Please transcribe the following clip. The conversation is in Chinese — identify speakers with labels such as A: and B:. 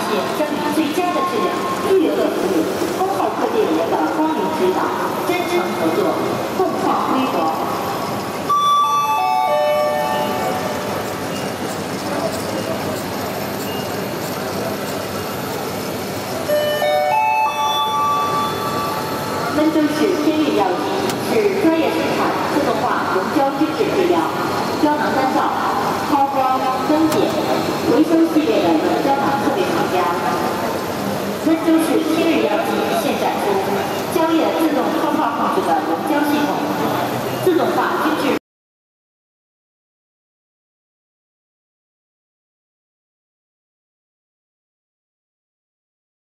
A: 线将以最佳的质量、一流的服务、忠厚客店员的光临指导、真诚合作，共创辉煌。 温州市天运药机是专业生产自动化溶胶均质配料、胶囊干燥、抛光、分解、回收系列的溶胶囊设备厂家。温州市天运药机现展出胶液自动泡泡控制的溶胶